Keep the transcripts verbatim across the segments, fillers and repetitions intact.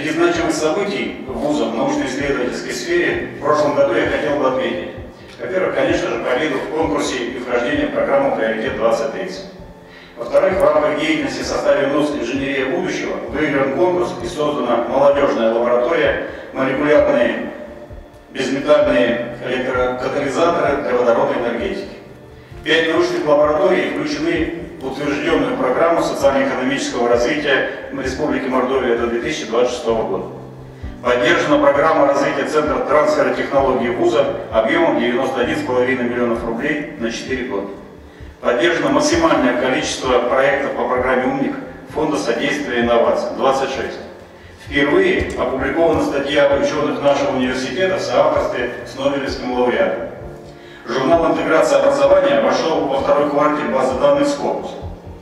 Среди значимых событий вуза в научно-исследовательской сфере в прошлом году я хотел бы отметить. Во-первых, конечно же, победу в конкурсе и вхождение в программу «Приоритет двадцать тридцать». Во-вторых, в рамках деятельности в составе НУС «Инженерия будущего» выигран конкурс и создана молодежная лаборатория «Молекулярные безметальные электрокатализаторы для водородной энергетики». Пять научных лабораторий включены в утвержденную программу социально-экономического развития Республики Мордовия до две тысячи двадцать шестого года. Поддержана программа развития Центра трансфера технологий вуза объемом девяносто один и пять миллионов рублей на четыре года. Поддержано максимальное количество проектов по программе «Умник» Фонда содействия инновациям – двадцать шесть. Впервые опубликована статья ученых нашего университета в соавторстве с Нобелевским лауреатом. Журнал «Интеграция образования» вошел во второй квартале базы данных Scopus.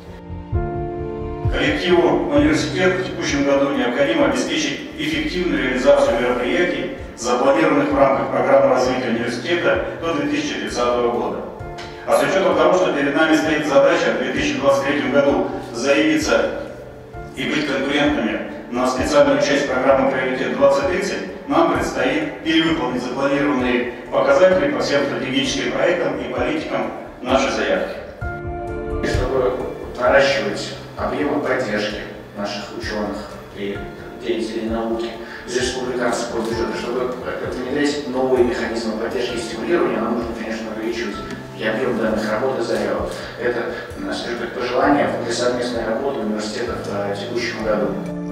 Коллективу университета в текущем году необходимо обеспечить эффективную реализацию мероприятий, запланированных в рамках программы развития университета до две тысячи тридцатого года. А с учетом того, что перед нами стоит задача в две тысячи двадцать третьем году заявиться и быть конкурентными на специальную часть программы «Приоритет двадцать тридцать», нам предстоит перевыполнить запланированные показатели по всем стратегическим проектам и политикам нашей заявки. Чтобы наращивать объемы поддержки наших ученых и деятелей науки из республиканского бюджета, чтобы внедрять новые механизмы поддержки и стимулирования, нам нужно, конечно, увеличивать и объем данных работы заявок. Это, скажем так, пожелание для совместной работы университета в текущем году.